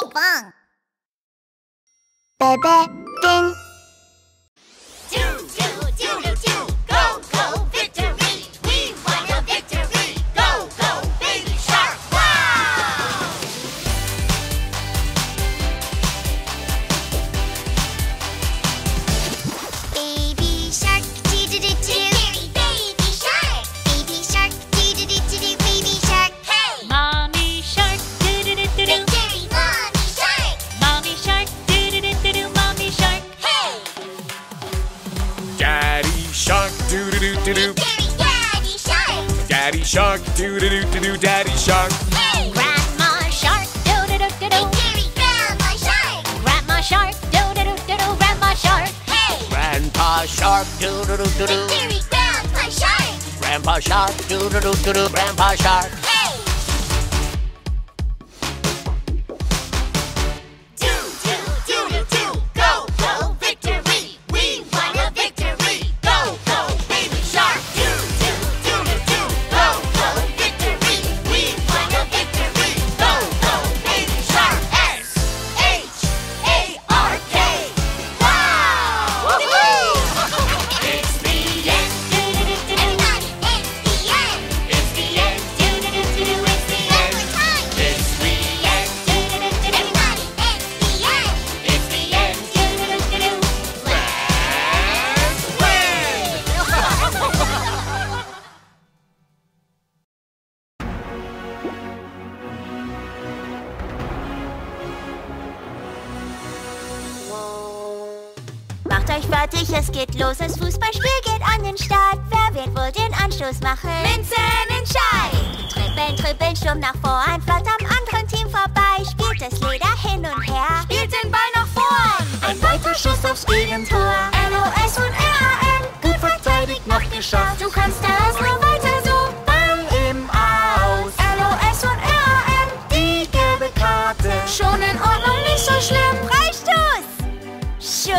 棒。 Bebe, ding. Do, do, do, do, do. Go, go, victory. We won a victory. Go, go, baby shark. Wow! Baby shark, dee-doo-doo-doo. Baby shark. Baby shark, dee-doo-doo-doo. Baby shark. Hey! Mommy shark, do-do-do-do-do. Victory, mommy shark. Mommy shark, do-do-do-do-do. Mommy shark. Hey! Daddy shark, doo-doo-doo-doo-doo. Victory, daddy shark. Daddy shark, doo-doo-doo-doo-doo. Daddy shark. Hey! Grandma shark, do-do-do-do-do. Victory, grandma shark. Grandma shark, do-do-do-do-do. Grandma shark. Hey! Grandpa Shark, doo-doo-doo-doo-doo. Victory, grandpa shark. Grandpa Shark, doo-doo-doo-doo-doo. Grandpa Shark. Hey! Do, do, do, do, do. Go, go, victory. We won a victory. Go, go, baby shark. Do, do, do, do, do. Go, go, victory. We won a victory. Go, go, baby shark. S-H-A-R-K. Wow! Woohoo! It's the end. Everybody, it's the end. It's the end. Do-do-do-do-do. It's the end. One more time. It's the end. Do-do-do-do-do. Everybody, it's the end. It's the end. Do-do-do-do-do. Let's win! Macht euch fertig, es geht los. Das Fußballspiel geht an den Start. Wer wird wohl den Anstoß machen? Minzenentscheid! Trippeln, trippeln, Sturm nach vorn. Flott am anderen Team vorbei. Spielt das Leder hin und her. Spielt den Ball nach vorn! Ein weiter Schuss aufs Gegentor. LOS und RAN! Gut verteidigt, noch geschafft. Du kannst das nur weiter so! Ball im Aus. LOS und RAN! Die gelbe Karte. Schon in Ordnung, nicht so schlimm! Freistoß. Schuss.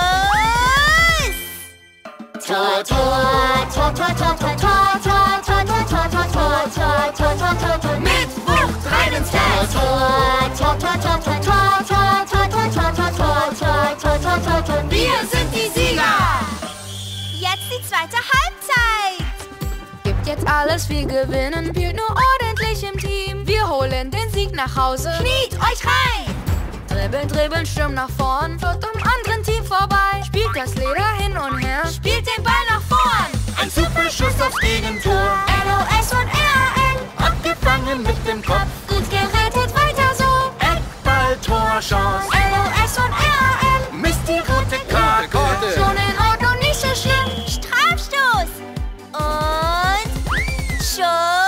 Tor, Tor, Tor, Tor, Tor, Tor, Tor, Tor, Tor, Tor, Tor, Tor, Tor, Tor, Tor, Tor, Tor, Tor, mit Wucht rein ins Netz! Tor, Tor, Tor, Tor, Tor, Tor, Tor, Tor, Tor, Tor, Tor, Tor, Tor, Tor, Tor, Tor, Tor, wir sind die Sieger! Jetzt die zweite Halbzeit. Gibt jetzt alles, wir gewinnen, spielt nur ordentlich im Team. Wir holen den Sieg nach Hause. Kniet euch rein! Dribbeln, dribbeln, Sturm nach vorn. Flott am anderen Team vorbei. Spielt das Leder hin und her. Spielt den Ball nach vorn! Ein super Schuss aufs Gegentor. LOS und RAN! Abgefangen mit dem Kopf. Gut gerettet, weiter so! Eckball, Torchance. LOS und RAN! Misst die rote Karte. Schon in Ordnung, nicht so schlimm! Strafstoß. Und Schuss.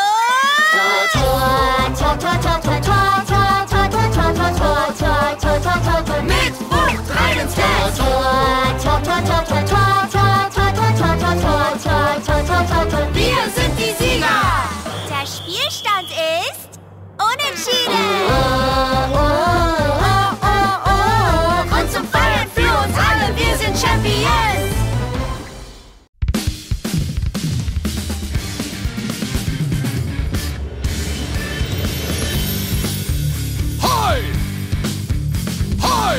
Tor, Tor, Tor, Tor, Tor, Tor, Tor, Tor, Tor, Tor, Tor, Tor, Tor, Tor, Tor, Tor, Tor, mit Wucht rein ins Netz! Tor, Tor, Tor, Tor, Tor, Tor, Tor, Tor, Tor, Tor, Tor, Tor, Tor, Tor, Tor, Tor, Tor, wir sind die Sieger! Der Spielstand ist unentschieden. Oh, oh, oh, oh, Grund zum Feiern für uns alle, wir sind Champions! Hi! Hi!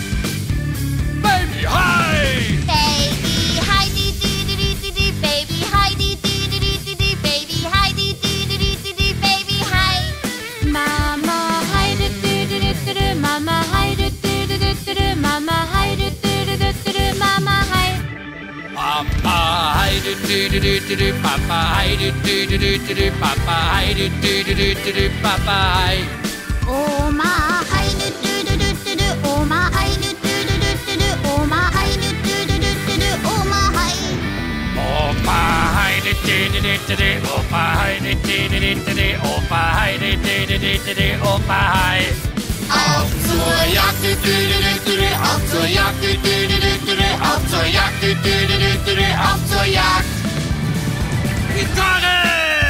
Baby, hi! Baby Heidi, di-di-di-di-di, Baby Heidi, di-di-di-di-di, Baby Heidi, di-di-di-di-di, Baby Heidi. Mama Heide, dü-dü-dü-dü-dü. Mama Heide, dü-dü-dü-dü-dü. Mama Heide, dü-dü-dü-dü-dü. Mama Heide. Papa Heide, dü-dü-dü-dü-dü. Papa Heide, dü-dü-dü-dü-dü. Papa Heide, dü-dü-dü-dü-dü. Papa Heide. Oma Heide, dü-dü-dü-dü-dü, Oma Heide, dü-dü-dü-dü-dü, Oma Heide, dü-dü-dü-dü-dü, Oma Heide. Opa Heide, dü-dü-dü-dü-dü. Opa Heide, dü-dü-dü-dü-dü. Opa Heide, dü-dü-dü-dü-dü. Opa Heide. Auf zur Jagd, dü-dü-dü-dü-dü, auf zur Jagd, dü-dü-dü-dü-dü, auf zur Jagd, dü-dü-dü-dü-dü, auf zur Jagd! Gitarre!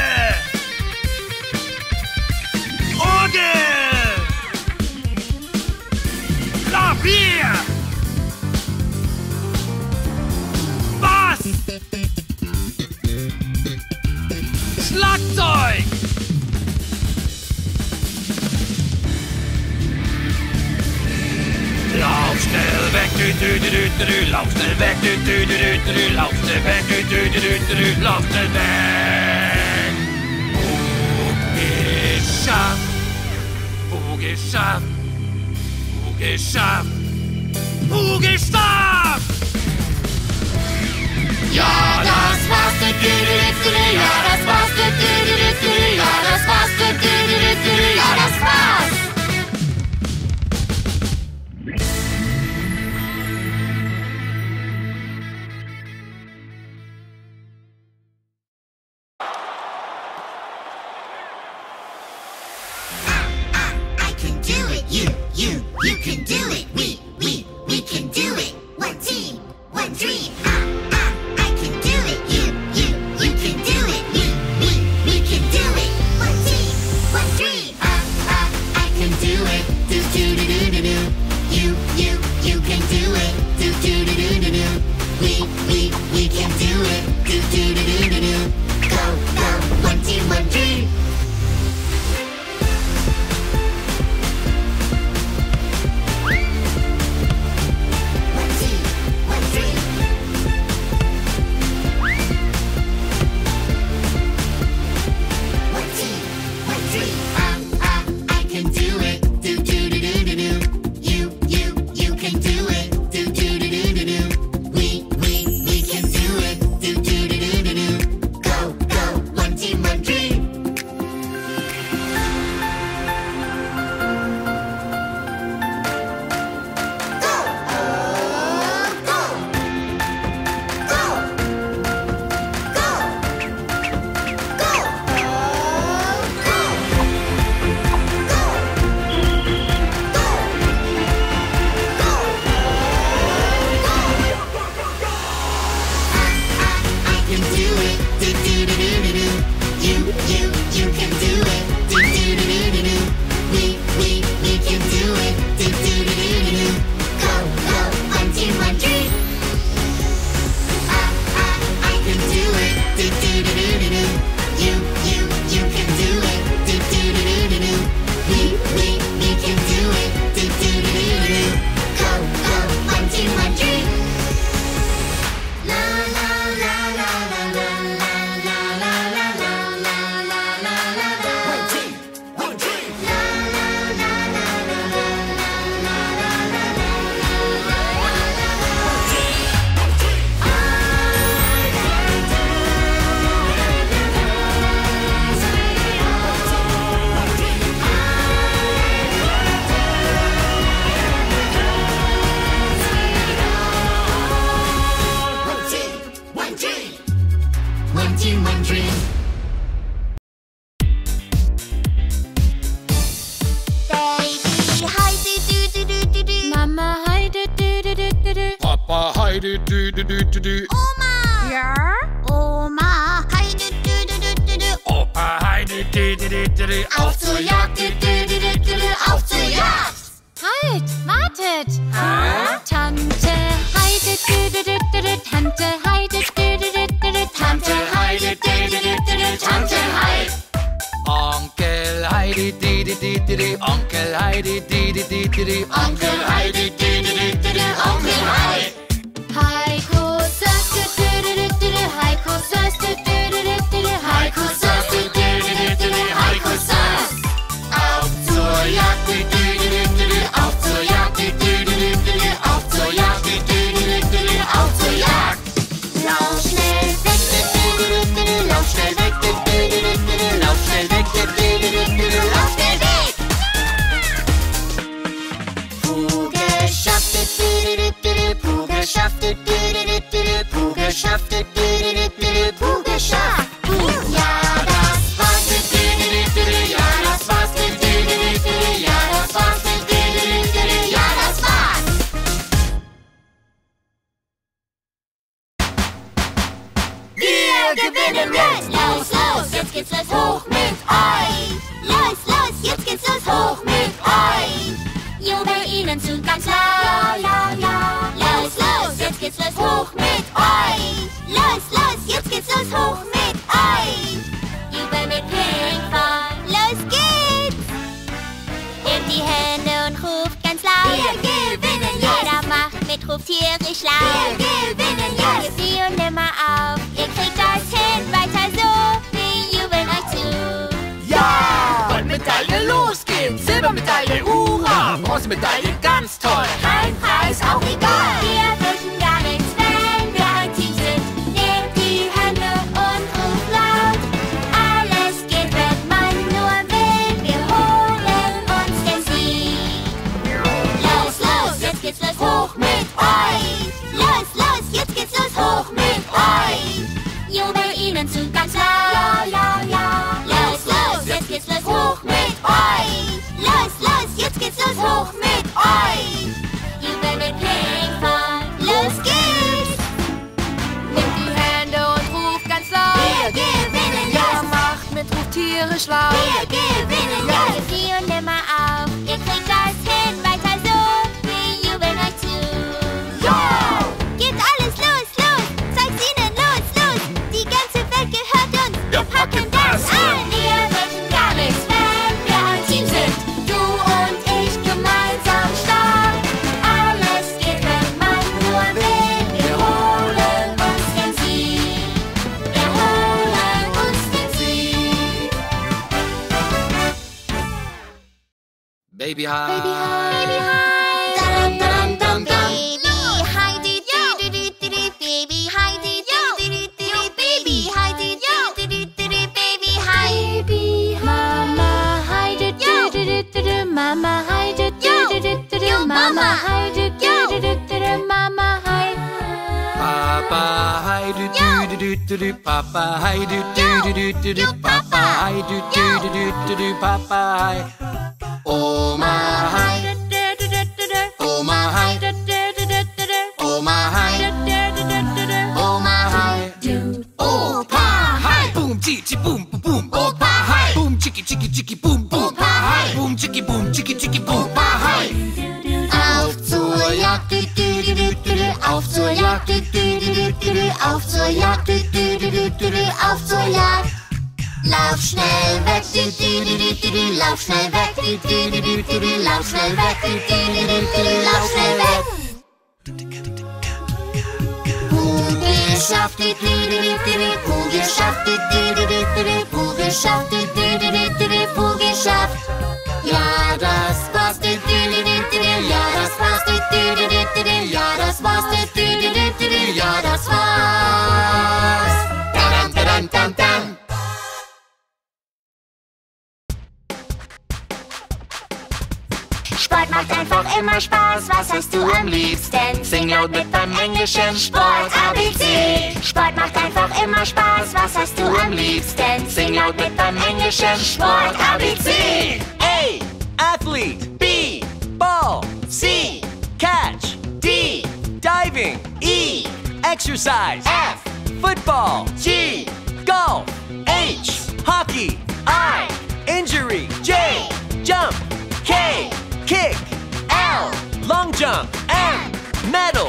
Orgel! Klavier! Bass! Schlagzeug! schnell weg, lauf schnell weg, lauf schnell weg, lauf schnell weg. Geschafft, geschafft, geschafft. Ja, das war's, ja, das war's, ja, das war's, ja, das war's. I can do it, you can do it, we can do it. One team, one dream. I can do it, you can do it, we can do it. One team, one dream. I can do it, do do do do do do. You can do it, do do do do do do. We can do it, do do do do do do. Go, one team, one dream. Oma! Ja? Oma, heide, Opa, heide, Auf zur Jagd, auf zur Jagd. Halt, wartet! Tante Heide, Tante Heide, Tante Heide, Tante Heide. Onkel Heidi, Onkel Heidi, Onkel Heide, Onkel Heide. Heiko Söste, Heiko Söste, Heiko Söste, Heiko Söste. Auf zur Jagd, auf zur Jagd, auf zur Jagd, auf zur Jagd. Lauf schnell weg, Lauf schnell weg, lauf schnell weg, lauf schnell weg. Puh geschafft, Puh geschafft, Puh geschafft, Puh geschafft. Ja, das war's, ja, das war's, ja, das war's, ja, das war's. Wir gewinnen jetzt! Los, los, jetzt geht's los hoch mit euch! Los, los, jetzt geht's los hoch mit euch! Jubel ihnen zu ganz laut! La, la, la. Los, los, jetzt geht's los hoch mit euch! Los, los, jetzt geht's los hoch mit euch! Jubel mit Pinkfong! Los geht's! Hebt die Hände und ruft ganz laut! Wir gewinnen jetzt! Jeder tierisch laut. Wir gewinnen jetzt. Sie und nimmer auf. Ihr kriegt das hin, weiter so. Wir jubeln euch zu. Ja! Goldmedaille, los geht's! Silbermedaille, hurra! Bronzemedaille, ganz toll! Kein Preis, auch egal. Wir fürchten gar nichts, wenn wir ein Team sind. Nehmt die Hände und ruft laut. Alles geht, wenn man nur will. Wir holen uns den Sieg. Los, los, jetzt geht's los, hoch mit euch. Los, los, jetzt geht's los, hoch mit euch. Jubel ihnen zu, ganz laut. Los, los, jetzt geht's los, hoch mit euch. Los, los, jetzt geht's los, hoch mit euch. Jubel mit Ping-Pong, los geht's. Nehmt die Hände und ruft ganz laut. Wir gewinnen Ja, jetzt. macht mit, ruft tierisch laut. Wir gewinnen jetzt. Sie und nimmer auf. Ihr kriegt das hin, weiter so. Wir jubeln euch zu. Ja! Gebt alles los, los. Zeigt's ihnen, los, los. Die ganze Welt gehört uns. Wir packen das an. Wir wünschen gar nichts, wenn wir ein Team sind. Du und ich gemeinsam stark. Alles geht, wenn man nur will. Wir holen uns den Sieg. Wir holen uns den Sieg. Baby High. Dum, dum, dum, dum. Baby Heidi, Baby Heidi, Baby Heidi, Baby Heidi. Mama Heidi, Mama Heidi, Mama Heidi, Mama Heidi. Papa Hai du du du du du Papa Hai du du du du du Papa Hai du du du du du Papa Hai. Oma Hai, Oma Hai, Oma Hai, Oma Hai. Opa Hai, boom chicky boom boom boom. Opa Hai, boom chicky chicky chicky boom boom. Opa Hai, boom chicky chicky boom. Opa Hai. Auf zur Jagd, auf zur Jagd, auf zur Jagd, auf zur Jagd. Lauf schnell weg, lauf schnell weg, lauf schnell weg, lauf schnell weg. Geschafft, geschafft. Ja, das war's, ja, das war's, ja, das war's, ja, das war's. Tadam, tadam, tam, tam. Sport macht einfach immer Spaß, was hast du am liebsten? Sing laut mit beim Englischen. Sport ABC. Sport macht einfach immer Spaß, was hast du am liebsten? Sing laut mit beim Englischen. Sport ABC. A. Athlete. B. Ball. C. Catch. D. Diving. E. Exercise. F. Football. G. Golf. H. Hockey. I. Injury. J. Jump. K. Kick. L. Long jump. M. Medal.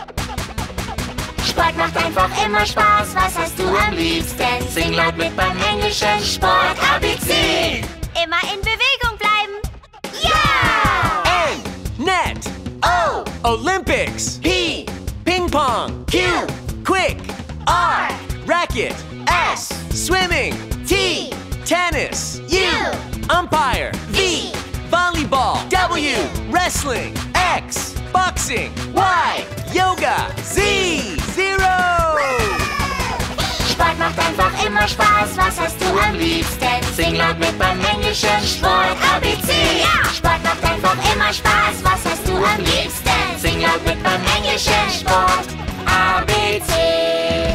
Sport macht einfach immer Spaß, was hast du am liebsten? Sing laut mit beim Englischen. Sport ABC. Immer in Bewegung bleiben. Ja! N. Net. O. Olympics. P. Ping pong. Q. Quick. R. Racket. S. Swimming. T. Tennis. U. Umpire. V. Volleyball. W. Wrestling. X. Boxing. Y. Yoga. Z. Zero. Sport macht einfach immer Spaß, was hast du am liebsten? Sing laut mit beim Englischen. Sport ABC. Ja! Sport macht einfach immer Spaß, was hast du am liebsten? Sing laut mit beim Englischen. Sport ABC.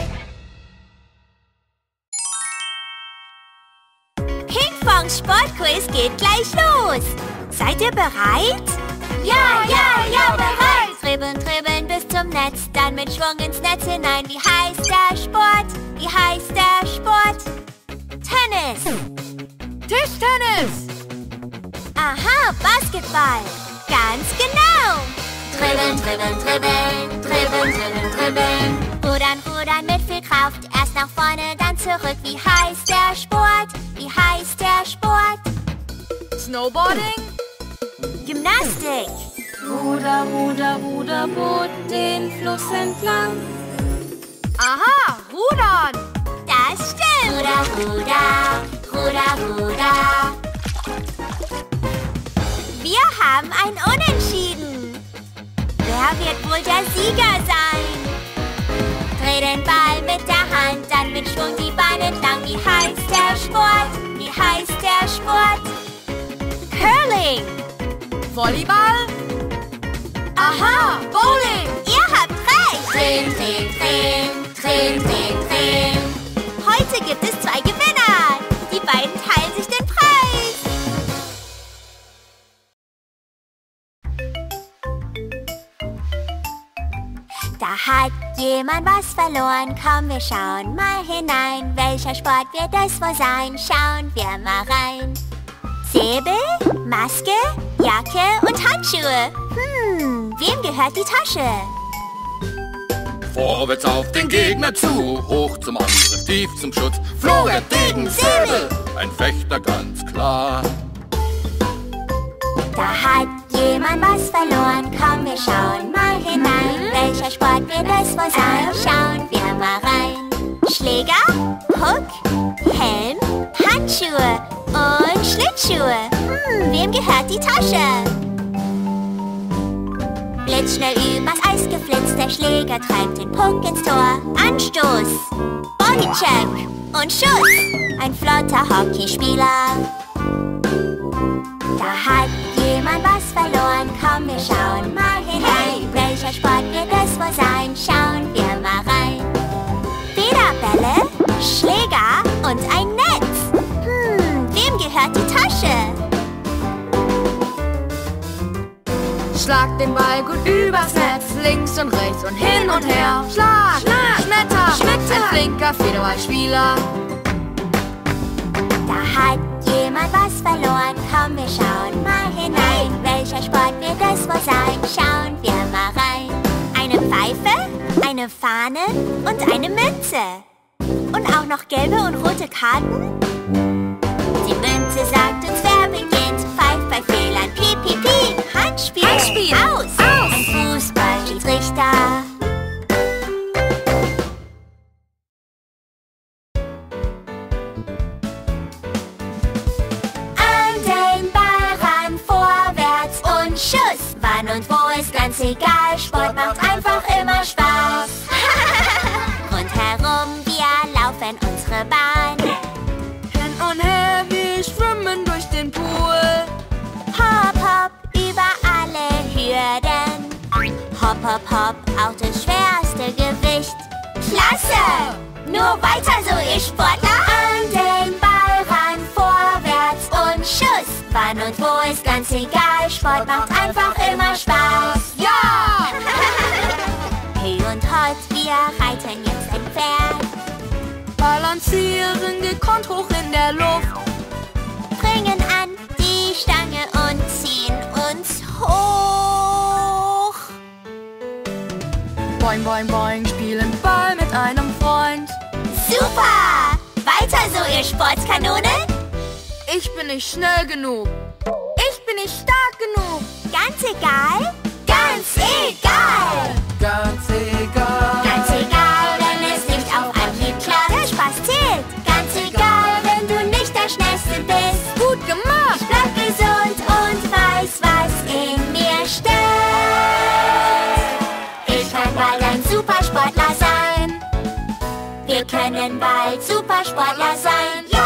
Ping-Pong Sportquiz geht gleich los. Seid ihr bereit? Ja, bereit! Dribbeln, dribbeln bis zum Netz, dann mit Schwung ins Netz hinein. Wie heißt der Sport? Wie heißt der Sport? Tennis! Tischtennis. Aha, Basketball! Ganz genau! Dribbeln, dribbeln, dribbeln, dribbeln, dribbeln, dribbeln. Rudern, rudern mit viel Kraft, erst nach vorne, dann zurück. Wie heißt der Sport? Wie heißt der Sport? Snowboarding. Gymnastik! Ruder, Ruder, Ruderboot den Fluss entlang. Aha, rudern! Das stimmt! Ruder, Ruder, Ruder, Ruder. Wir haben ein Unentschieden. Wer wird wohl der Sieger sein? Dreh den Ball mit der Hand, dann mit Schwung die Beine entlang. Wie heißt der Sport? Wie heißt der Sport? Curling! Volleyball? Aha, Bowling! Ihr habt recht! Drehen, drehen, drehen, drehen, drehen, drehen. Heute gibt es 2 Gewinner. Die beiden teilen sich den Preis. Da hat jemand was verloren. Komm, wir schauen mal hinein. Welcher Sport wird es wohl sein? Schauen wir mal rein. Säbel, Maske, Jacke und Handschuhe. Wem gehört die Tasche? Vorwärts auf den Gegner zu, hoch zum Angriff, tief zum Schutz. Florett, Degen, Säbel, ein Fechter ganz klar. Da hat jemand was verloren. Komm, wir schauen mal hinein. Welcher Sport wird es wohl sein? Schauen wir mal rein. Schläger, Puck, Helm, Handschuhe und Schlittschuhe. Wem gehört die Tasche? Blitzschnell übers Eis geflitzt, der Schläger treibt den Puck ins Tor. Anstoß, Bodycheck und Schuss. Ein flotter Hockeyspieler. Da hat jemand was verloren. Komm, wir schauen mal hinein. Welcher Sport wird es wohl sein? Schauen wir mal rein. Federbälle, Schläger und ein Netz. Wem gehört die Tasche? Schlag den Ball gut übers Netz, links und rechts und hin und her. Schlag, Schlag, Schmetter, Schmetter. Ein flinker Federballspieler. Da hat jemand was verloren. Komm, wir schauen mal hinein. Welcher Sport wird es wohl sein? Schauen wir mal rein. Eine Pfeife, eine Fahne und eine Münze. Und auch noch gelbe und rote Karten. Die Münze sagt uns, wer beginnt. Pfeift bei Fehlern, piep, piep, piep. Handspiel, Handspiel. Aus. Ein Fußballschiedsrichter. An den Ball ran, vorwärts und Schuss. Wann und wo ist ganz egal. Sport macht einfach immer Spaß. Rundherum, wir laufen unsere Bahn. Hin und her, wir schwimmen durch den Pool. Hopp, hopp, über alle Hürden. Hopp, hopp, hopp, auch das schwerste Gewicht. Klasse! Nur weiter so, ihr Sportler. An den Ball ran, vorwärts und Schuss. Wann und wo ist ganz egal. Sport macht einfach immer Spaß. Ja! Hey und Hot, wir reiten jetzt ein Pferd. Balancieren gekonnt hoch in der Luft. Bringen an die Stange und ziehen uns hoch. Boing, boing, boing, spielen Ball mit einem Freund. Super! Weiter so, ihr Sportskanonen. Ich bin nicht schnell genug. Ich bin nicht stark genug. Ganz egal? Ganz egal! Ganz egal. Ganz egal, wenn es nicht auf Anhieb klappt. Der Spaß zählt. Ganz egal, wenn du nicht der Schnellste bist. Gut gemacht! Ich bleib gesund und weiß, was in mir steckt. Ich kann bald ein Supersportler sein. Wir können bald Supersportler sein. Ja!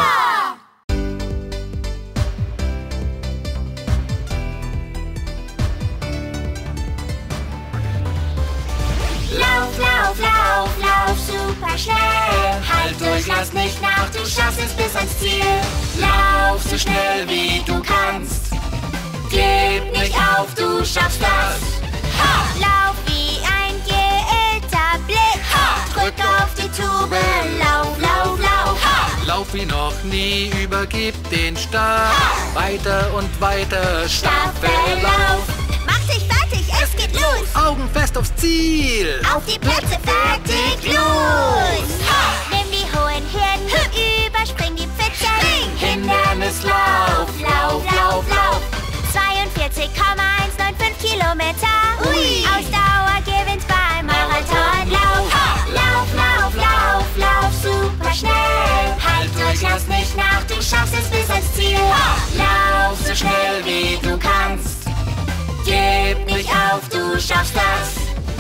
Lauf, lauf, lauf, lauf super schnell. Halt durch, lass nicht nach, du schaffst es bis ans Ziel. Lauf so schnell wie du kannst. Gib nicht auf, du schaffst das. Ha! Lauf wie ein geirrter Blick. Ha! Drück auf die Tube, lauf, lauf, lauf. Ha! Lauf wie noch nie, übergib den Stab. Weiter und weiter, Staffellauf. Mach dich fertig, es geht los. Augen fest aufs Ziel. Auf die Plätze, fertig, los. Ha! Nimm die hohen Hürden, überspring die Pfütze. Hindernislauf, Lauf, lauf, lauf. 42,195 Kilometer. Kilometer. Ui. Ausdauer gewinnt beim Marathonlauf. Lauf, lauf, lauf, lauf super schnell. Halt durch, lass nicht nach, du schaffst es bis ans Ziel. Lauf so schnell wie du kannst. Gib nicht auf, du schaffst das.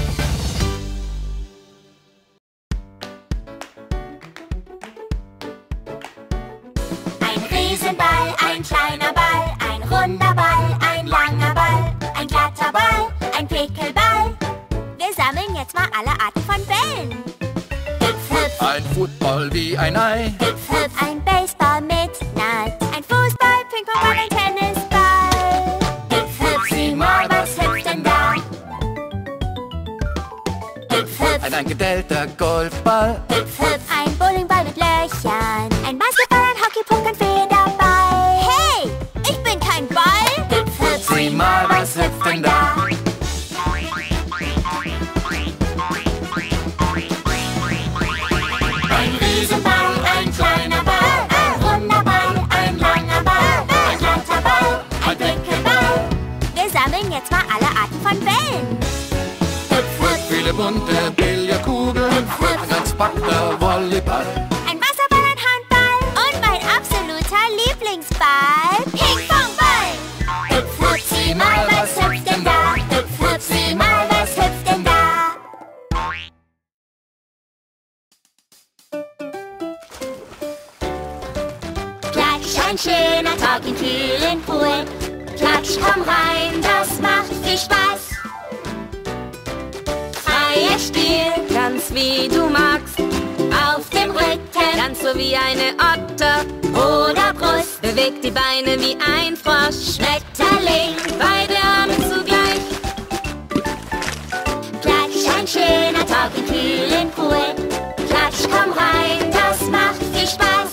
Ein Riesenball, ein kleiner Ball, ein runder Ball, ein langer Ball, ein glatter Ball, ein Pickelball. Wir sammeln jetzt mal alle Arten von Bällen. Hüpf, hüpf. Ein Football wie ein Ei. Hüpf, hüpf. Ein Baseball mit Naht. Ein Fußball, Pingpongball, ein Tennisball. Hüpf, hüpf. Sieh mal, was hüpft denn da? Hüpf, hüpf. Ein angedellter Golfball. Hüpf, hüpf. Ein Bowlingball mit Löchern. Ein Basketball, ein Hockeypuck, ein Federball. Hey, ich bin kein Ball. Hüpf, hüpf. Sieh mal, was hüpft denn da? Ein Riesenball, ein kleiner Ball, ein runder Ball, ein langer Ball, ein glatter Ball, ein Pickelball. Wir sammeln jetzt mal alle Arten von Bällen. Hüpf, hüpf. Viele bunte Billardkugeln. Ein ganz packter Volleyball. Ein Wasserball, ein Handball und mein absoluter Lieblingsball, Ping-Pong-Ball. Hüpf, hüpf, sieh mal, was hüpft denn da? Hüpf, hüpf, sieh mal, was hüpft denn da? Klatsch, ein schöner Tag im kühlen Pool. Klatsch, komm rein, das macht viel Spaß. Freies Spiel, Ganz wie du magst, auf dem Rücken ganz so wie eine Otter. oder Brust. Bewegt die Beine wie ein Frosch. Schmetterling, Beide Arme zugleich. Klatsch, ein schöner Tag im kühlen Pool. Klatsch, komm rein, das macht viel Spaß.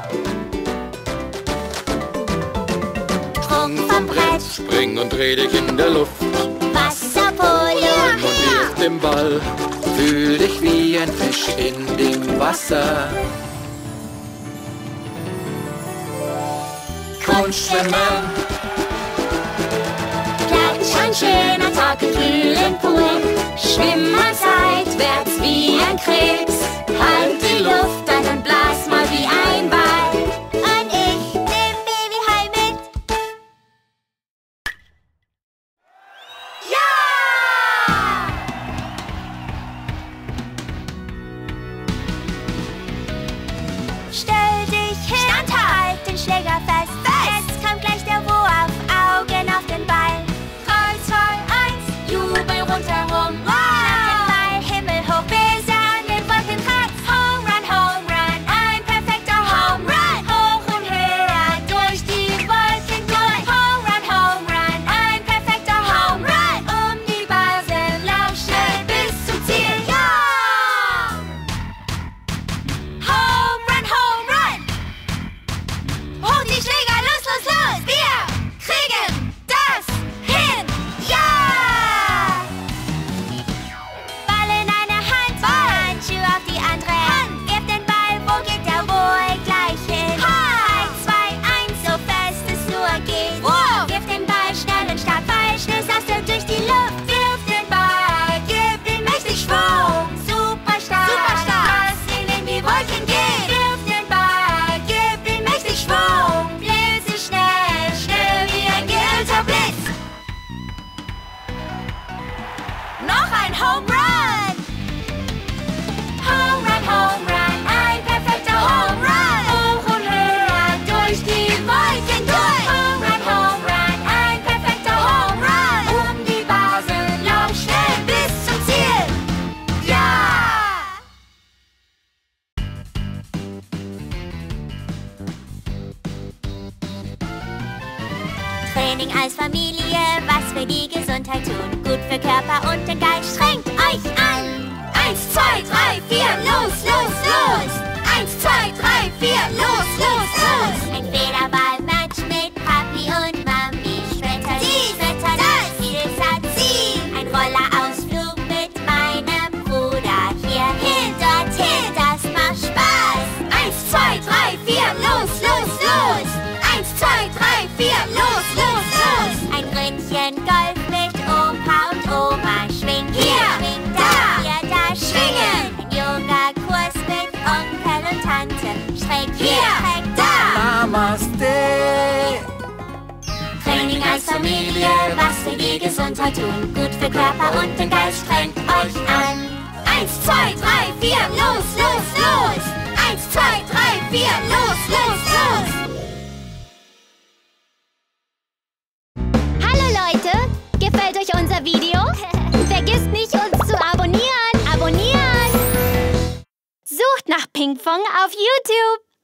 Sprung vom Brett, Spring und dreh dich in der Luft. Wasserpolo, Und wirf den Ball. Fühl dich wie ein Fisch in dem Wasser. Kunstschwimmen. Klatsch, ein schöner Tag im kühlen Pool. Schwimm mal seitwärts wie ein Krebs. Halt die Luft an und blas mal wie ein Ball. Und ich nehm Baby Hai mit. Ja! Stell dich hin, halt den Schläger fest. Jetzt kommt gleich der Wurf, Augen auf den Ball. 3, 2, 1, Jubel rundherum. Schlag den Ball himmelhoch bis an den Wolkenkratz. Home Run, ein perfekter Home Run. Hoch und höher durch die Wolken durch. Home Run, ein perfekter Home Run. Um die Base, lauf schnell bis zum Ziel. Ja! Home Run! Hoch die Schläger, los, los, los! Wir kriegen das hin! Ja! Ball in eine Hand, Handschuh auf die andere Hand. Wirf den Ball, wo geht der wohl gleich hin? 3, 2, 1, so fest es nur geht. Wirf den Ball schnell und stark, Ball schnell saust du durch die Luft. Wirf den Ball, gib ihm mächtig Schwung. Super stark, lass ihn in die Wolken gehen. Wirf den Ball, gib ihm mächtig Schwung. Blitze schnell, schnell wie ein geirrter Blitz. Noch ein Home Run! Home Run, ein perfekter Home Run. Hoch und höher durch die Wolken durch. Home Run, ein perfekter Home Run. Um die Base, lauf schnell bis zum Ziel. Ja! Training als Familie, was für die Gesundheit tun. Gut für Körper und den Geist, strengt euch an. 1, 2, 3, 4, los, los, los. 1, 2, 3, 4, los, los, los. Ein Federball-Match mit Papi und Mami. Schmetter das Ziel, ein Rollerausflug mit meinem Bruder. Hierhin, dorthin, das macht Spaß. 1, 2, 3, 4, los, los, los. 1, 2, 3, 4, los, los, los. Ein Ründchen Golf mit Opa Namaste. Training als Familie, was für die Gesundheit tun. Gut für Körper und den Geist, strengt euch an. 1, 2, 3, 4, los, los, los! 1, 2, 3, 4, los, los, los! Hallo Leute, gefällt euch unser Video? Vergisst nicht, uns zu abonnieren. Abonnieren! Sucht nach Pinkfong auf YouTube.